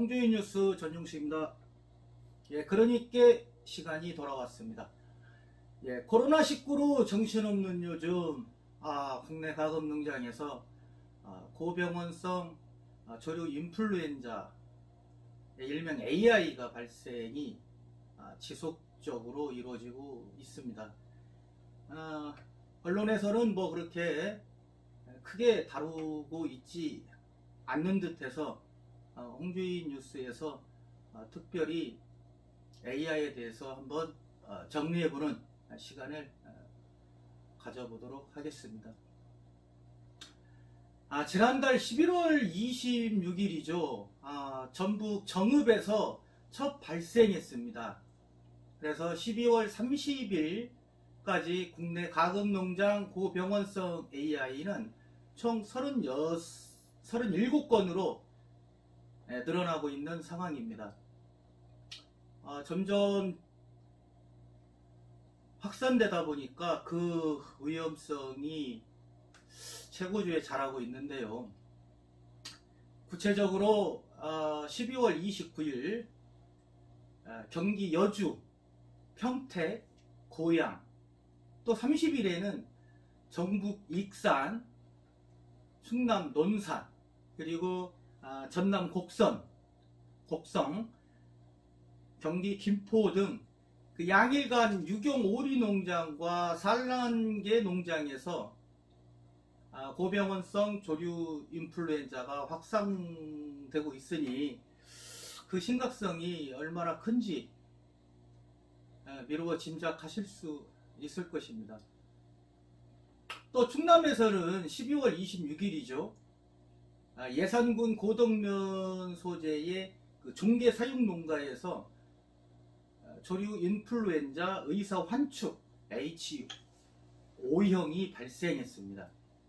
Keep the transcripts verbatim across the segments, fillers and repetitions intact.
홍주인 뉴스 전용식입니다. 예, 그러니까 시간이 돌아왔습니다. 예, 코로나 십구로 정신없는 요즘 아, 국내 가금농장에서 아, 고병원성 아, 조류 인플루엔자 일명 에이아이가 발생이 아, 지속적으로 이루어지고 있습니다. 아, 언론에서는 뭐 그렇게 크게 다루고 있지 않는 듯해서 어, 홍주인 뉴스에서 어, 특별히 에이아이에 대해서 한번 어, 정리해보는 시간을 어, 가져보도록 하겠습니다. 아, 지난달 십일월 이십육일이죠. 아, 전북 정읍에서 첫 발생했습니다. 그래서 십이월 삼십일까지 국내 가금농장 고병원성 에이아이는 총 서른일곱 건으로 늘어나고 있는 상황입니다. 아, 점점 확산되다 보니까 그 위험성이 최고조에 달하고 있는데요. 구체적으로 아, 십이월 이십구일 아, 경기 여주, 평택, 고양, 또 삼십일에는 전북 익산, 충남 논산, 그리고 아, 전남 곡선, 곡성, 경기 김포 등 그 양일간 유경 오리 농장과 산란계 농장에서 아, 고병원성 조류 인플루엔자가 확산되고 있으니 그 심각성이 얼마나 큰지 미루어 짐작하실 수 있을 것입니다. 또 충남에서는 십이월 이십육일이죠. 예산군 고덕면 소재의 그 종계 사육 농가에서 조류 인플루엔자 의사 환축 에이치 오형이 발생했습니다.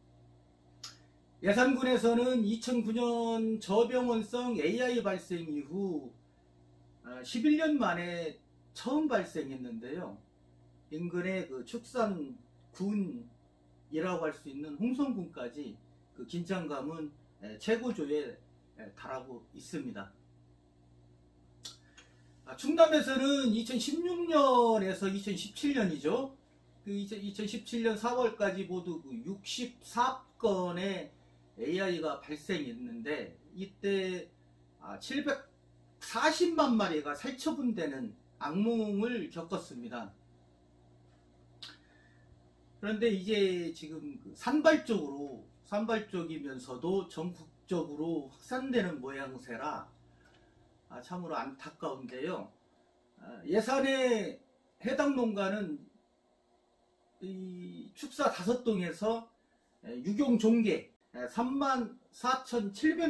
예산군에서는 이천구년 저병원성 에이아이 발생 이후 십일년 만에 처음 발생했는데요. 인근의 그 축산군이라고 할 수 있는 홍성군까지 그 긴장감은 최고조에 달하고 있습니다. 충남에서는 이천십육년에서 이천십칠년이죠. 그 이천십칠년 사월까지 모두 그 육십사건의 에이아이가 발생했는데 이때 칠백사십만 마리가 살처분되는 악몽을 겪었습니다. 그런데 이제 지금 그 산발적으로 산발적이면서도 전국적으로 확산되는 모양새라 아, 참으로 안타까운데요. 아, 예산의 해당 농가는 이 축사 다섯 동에서 유경 종계 삼만 사천칠백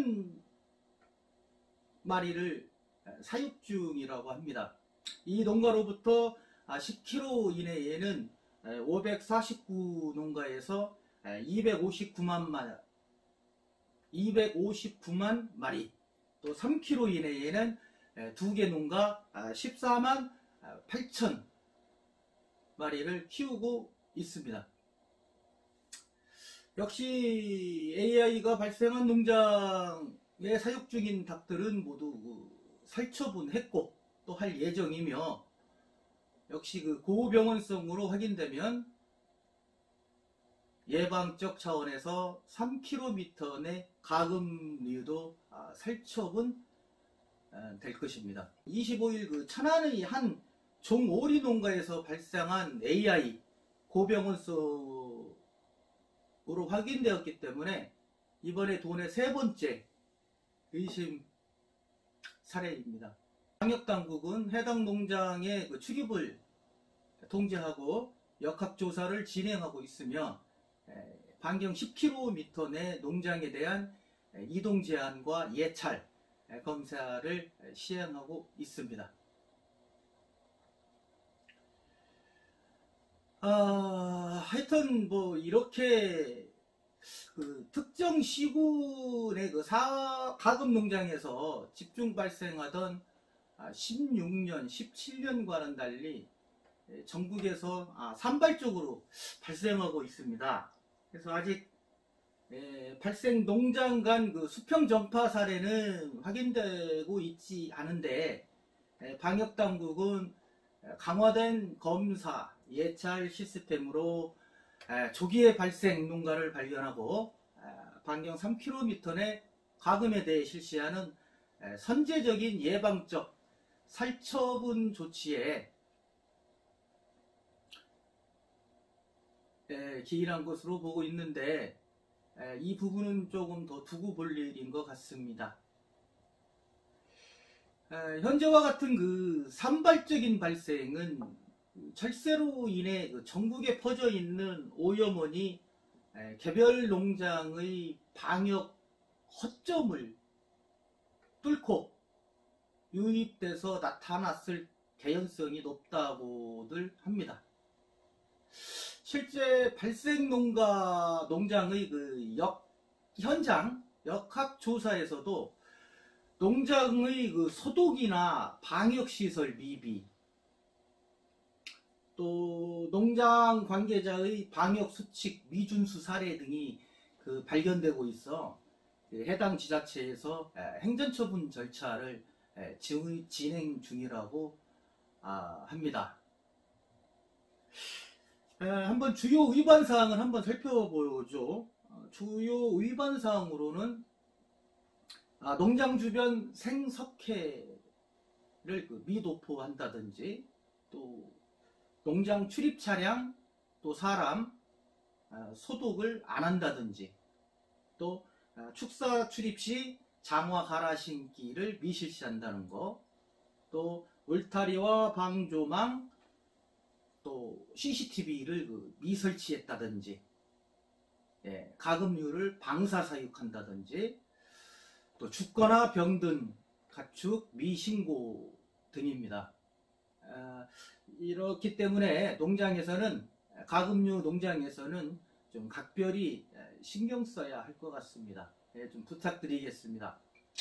마리를 사육 중이라고 합니다. 이 농가로부터 십 킬로미터 이내에는 오백사십구 농가에서 이백오십구만 마리, 또 삼 킬로미터 이내에는 두 개 농가 십사만 팔천 마리를 키우고 있습니다. 역시 에이아이가 발생한 농장에 사육 중인 닭들은 모두 살처분했고 또 할 예정이며, 역시 그 고병원성으로 확인되면 예방적 차원에서 삼 킬로미터 내 가금류도 살처분 될 것입니다. 이십오일 그 천안의 한 종오리 농가에서 발생한 에이아이 고병원성으로 확인되었기 때문에 이번에 도내 세 번째 의심 사례입니다. 방역당국은 해당 농장의 그 출입을 통제하고 역학조사를 진행하고 있으며 반경 십 킬로미터 내 농장에 대한 이동 제한과 예찰 검사를 시행하고 있습니다. 아, 하여튼 뭐 이렇게 그 특정 시군의 그 사, 가금 농장에서 집중 발생하던 십육년, 십칠년과는 달리 전국에서 산발적으로 발생하고 있습니다. 그래서 아직 에, 발생 농장 간 그 수평 전파 사례는 확인되고 있지 않은데, 에, 방역 당국은 강화된 검사 예찰 시스템으로 에, 조기에 발생 농가를 발견하고 에, 반경 삼 킬로미터 내 가금에 대해 실시하는 에, 선제적인 예방적 살처분 조치에 에, 기인한 것으로 보고 있는데, 에, 이 부분은 조금 더 두고 볼 일인 것 같습니다. 에, 현재와 같은 그 산발적인 발생은 철새로 인해 그 전국에 퍼져 있는 오염원이 에, 개별 농장의 방역 허점을 뚫고 유입돼서 나타났을 개연성이 높다고들 합니다. 실제 발생 농가 농장의 그 역, 현장 역학 조사에서도 농장의 그 소독이나 방역시설 미비, 또 농장 관계자의 방역수칙 미준수 사례 등이 그 발견되고 있어 해당 지자체에서 행정처분 절차를 진행 중이라고 합니다. 한번 주요 위반사항을 한번 살펴보죠. 주요 위반사항으로는 농장 주변 생석회를 그 미도포한다든지, 또 농장 출입 차량, 또 사람 소독을 안 한다든지, 또 축사 출입 시 장화 갈아 신기를 미실시한다는 거, 또 울타리와 방조망, 또 씨씨티비를 그 미설치했다든지, 예, 가금류를 방사사육한다든지, 또 죽거나 병든 가축 미신고 등입니다. 아, 이렇기 때문에 농장에서는, 가금류 농장에서는 좀 각별히 신경 써야 할 것 같습니다. 예, 좀 부탁드리겠습니다.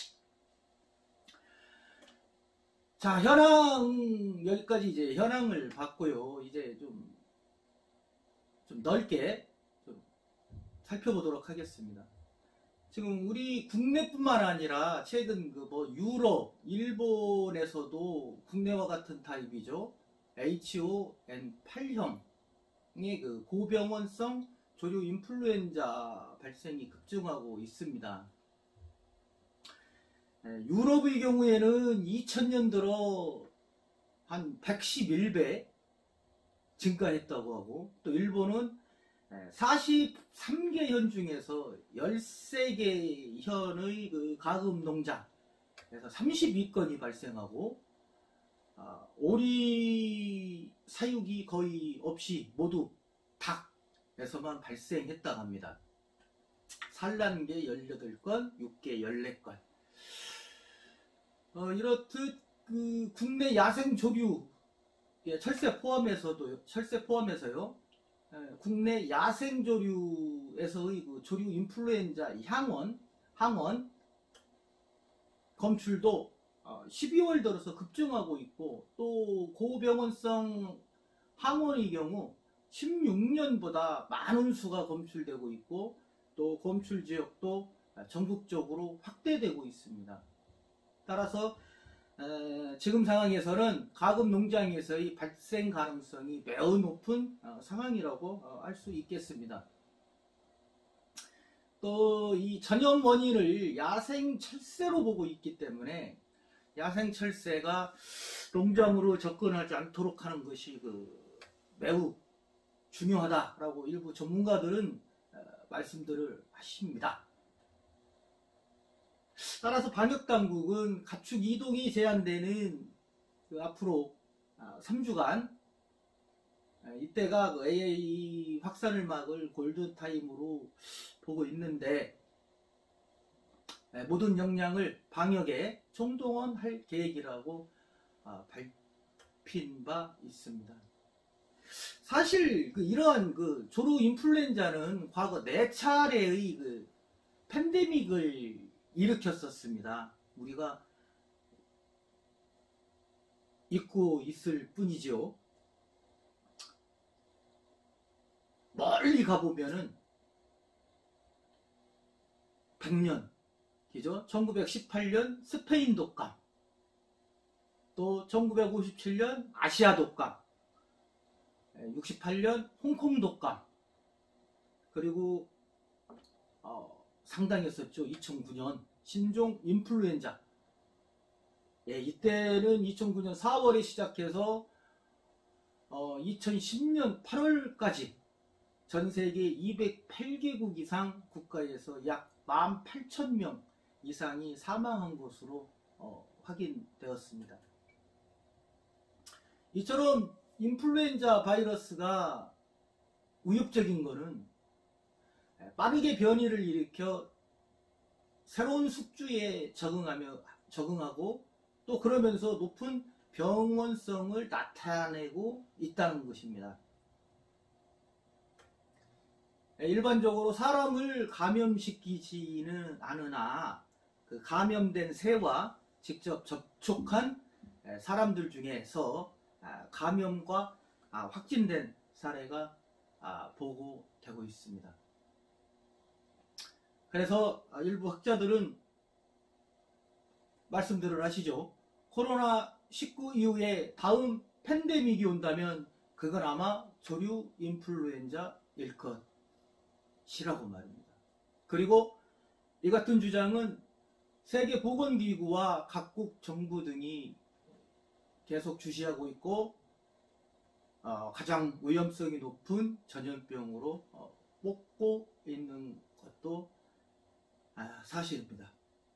자, 현황 여기까지 이제 현황을 봤고요. 이제 좀, 좀 넓게 좀 살펴보도록 하겠습니다. 지금 우리 국내뿐만 아니라 최근 그 뭐 유럽, 일본에서도 국내와 같은 타입이죠. 에이치 오 엔 팔 형의 그 고병원성 조류 인플루엔자 발생이 급증하고 있습니다. 유럽의 경우에는 이천 년 들어 한 백십일 배 증가했다고 하고, 또 일본은 사십삼 개 현 중에서 열세 개 현의 그 가금 농장에서 삼십이 건이 발생하고, 아, 오리 사육이 거의 없이 모두 닭에서만 발생했다고 합니다. 산란계 열여덟 건, 육계 열네 건. 어, 이렇듯 그 국내 야생 조류, 철새 포함해서도 철새 포함해서요. 국내 야생 조류에서의 그 조류 인플루엔자 향원, 항원 검출도 십이월 들어서 급증하고 있고, 또 고병원성 항원의 경우 십육 년보다 많은 수가 검출되고 있고, 또 검출 지역도 전국적으로 확대되고 있습니다. 따라서 에, 지금 상황에서는 가금 농장에서의 발생 가능성이 매우 높은 어, 상황이라고 어, 할 수 있겠습니다. 또 이 전염 원인을 야생 철새로 보고 있기 때문에 야생 철새가 농장으로 접근하지 않도록 하는 것이 그 매우 중요하다라고 일부 전문가들은 어, 말씀들을 하십니다. 따라서 방역당국은 가축 이동이 제한되는 그 앞으로 삼 주간, 이때가 그 에이아이 확산을 막을 골든타임으로 보고 있는데, 모든 역량을 방역에 총동원할 계획이라고 밝힌 바 있습니다. 사실 그 이러한 그 조류 인플루엔자는 과거 네 차례의 그 팬데믹을 일으켰었습니다. 우리가 잊고 있을 뿐이죠. 멀리 가보면은 백 년, 그죠? 천구백십팔 년 스페인 독감, 또 천구백오십칠 년 아시아 독감, 육십팔 년 홍콩 독감, 그리고 어, 상당히 했었죠. 이천구 년 신종 인플루엔자. 예, 이때는 이천구 년 사월에 시작해서 어, 이천십 년 팔월까지 전 세계 이백팔 개국 이상 국가에서 약 만 팔천 명 이상이 사망한 것으로 어, 확인되었습니다. 이처럼 인플루엔자 바이러스가 위협적인 것은 빠르게 변이를 일으켜 새로운 숙주에 적응하며, 적응하고 또 그러면서 높은 병원성을 나타내고 있다는 것입니다. 일반적으로 사람을 감염시키지는 않으나 그 감염된 새와 직접 접촉한 사람들 중에서 감염과 확진된 사례가 보고되고 있습니다. 그래서 일부 학자들은 말씀들을 하시죠. 코로나 십구 이후에 다음 팬데믹이 온다면 그건 아마 조류 인플루엔자일 것이라고 말입니다. 그리고 이 같은 주장은 세계보건기구와 각국 정부 등이 계속 주시하고 있고 어, 가장 위험성이 높은 전염병으로 어, 뽑고 있는 것도 아, 사실입니다.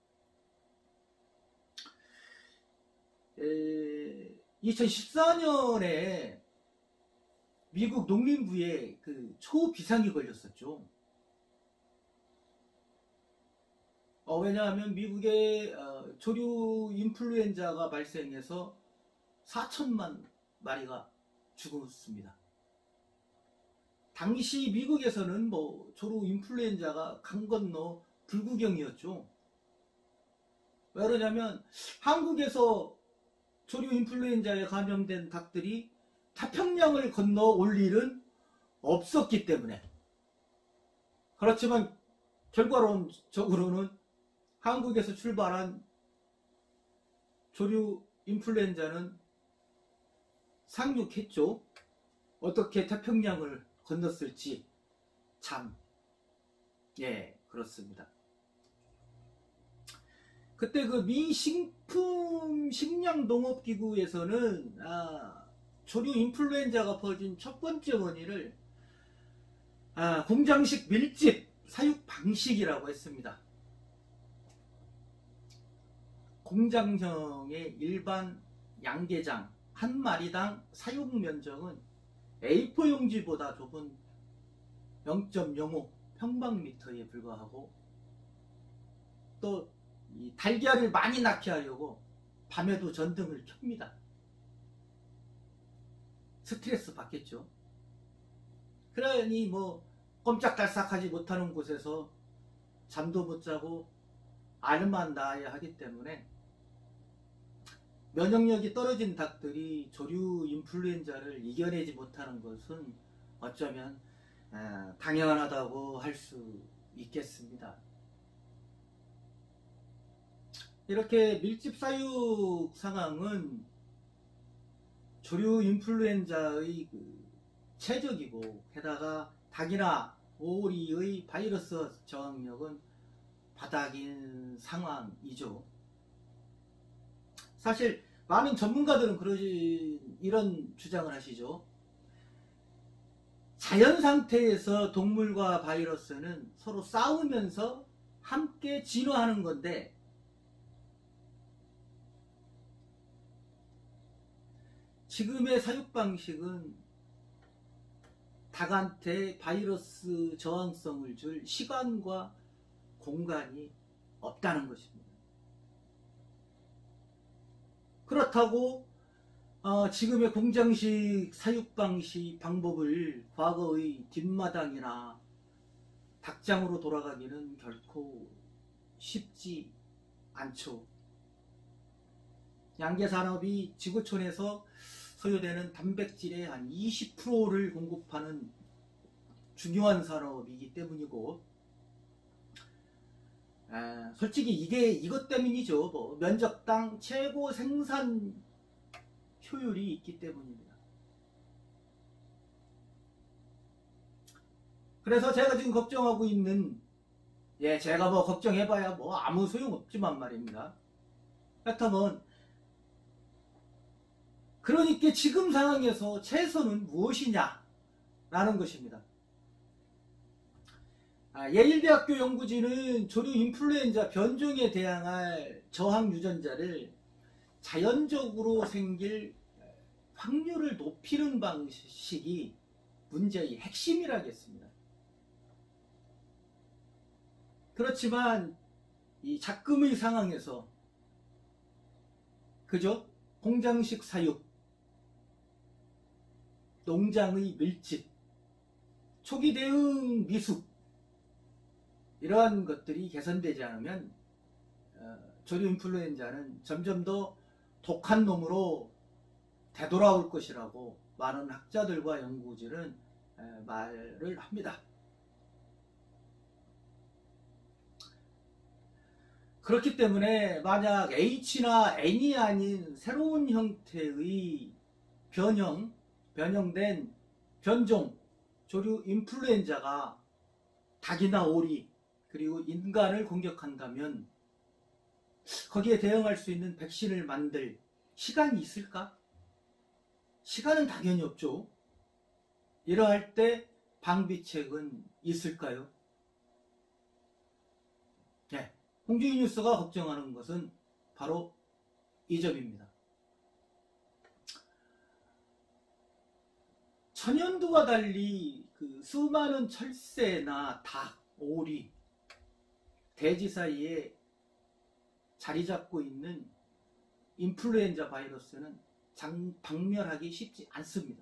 에, 이천십사 년에 미국 농림부에 그 초비상이 걸렸었죠. 어, 왜냐하면 미국에 어, 조류 인플루엔자가 발생해서 사천만 마리가 죽었습니다. 당시 미국에서는 뭐 조류 인플루엔자가 강 건너 불구경이었죠. 왜 그러냐면 한국에서 조류 인플루엔자에 감염된 닭들이 태평양을 건너 올 일은 없었기 때문에. 그렇지만 결과론적으로는 한국에서 출발한 조류 인플루엔자는 상륙했죠. 어떻게 태평양을 건넜을지 참, 예, 그렇습니다. 그때 그 미식품 식량동업기구에서는 아, 조류 인플루엔자가 퍼진 첫 번째 원인을 아, 공장식 밀집 사육 방식이라고 했습니다. 공장형의 일반 양계장 한 마리당 사육 면적은 에이 사 용지보다 좁은 영 점 영오 평방미터에 불과하고, 또 이 달걀을 많이 낳게 하려고 밤에도 전등을 켭니다. 스트레스 받겠죠. 그러니 뭐 꼼짝달싹하지 못하는 곳에서 잠도 못 자고 알만 낳아야 하기 때문에 면역력이 떨어진 닭들이 조류 인플루엔자를 이겨내지 못하는 것은 어쩌면 당연하다고 할 수 있겠습니다. 이렇게 밀집 사육 상황은 조류 인플루엔자의 그 최적이고, 게다가 닭이나 오리의 바이러스 저항력은 바닥인 상황이죠. 사실 많은 전문가들은 그러지, 이런 주장을 하시죠. 자연 상태에서 동물과 바이러스는 서로 싸우면서 함께 진화하는 건데, 지금의 사육 방식은 닭한테 바이러스 저항성을 줄 시간과 공간이 없다는 것입니다. 그렇다고 어, 지금의 공장식 사육 방식 방법을 과거의 뒷마당이나 닭장으로 돌아가기는 결코 쉽지 않죠. 양계산업이 지구촌에서 소요되는 단백질의 한 이십 퍼센트를 공급하는 중요한 산업이기 때문이고, 아, 솔직히 이게 이것 때문이죠. 뭐 면적당 최고 생산 효율이 있기 때문입니다. 그래서 제가 지금 걱정하고 있는, 예, 제가 뭐 걱정해봐야 뭐 아무 소용없지만 말입니다. 그렇다면, 그러니까 지금 상황에서 최선은 무엇이냐 라는 것입니다. 아, 예일대학교 연구진은 조류 인플루엔자 변종에 대항할 저항 유전자를 자연적으로 생길 확률을 높이는 방식이 문제의 핵심이라겠습니다. 그렇지만 이 작금의 상황에서 그저 공장식 사육, 농장의 밀집, 초기 대응 미숙, 이러한 것들이 개선되지 않으면 어, 조류 인플루엔자는 점점 더 독한 놈으로 되돌아올 것이라고 많은 학자들과 연구진은 에, 말을 합니다. 그렇기 때문에 만약 H나 N이 아닌 새로운 형태의 변형, 변형된 변종 조류 인플루엔자가 닭이나 오리 그리고 인간을 공격한다면 거기에 대응할 수 있는 백신을 만들 시간이 있을까? 시간은 당연히 없죠. 이러할 때 방비책은 있을까요? 네, 홍주희 뉴스가 걱정하는 것은 바로 이 점입니다. 천연두와 달리 그 수많은 철새나 닭, 오리, 돼지 사이에 자리 잡고 있는 인플루엔자 바이러스는 장, 박멸하기 쉽지 않습니다.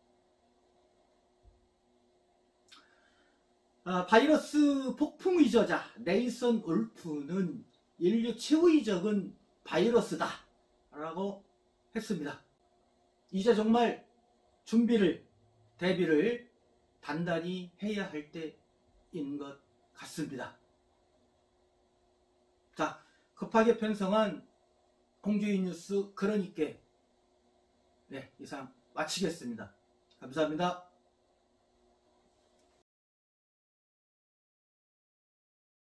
아, 바이러스 폭풍의 저자 네이선 울프는 인류 최후의 적은 바이러스다 라고 했습니다. 이제 정말 준비를, 대비를 단단히 해야 할 때인 것 같습니다. 자, 급하게 편성한 홍주희 뉴스 그러니까 네, 이상 마치겠습니다. 감사합니다.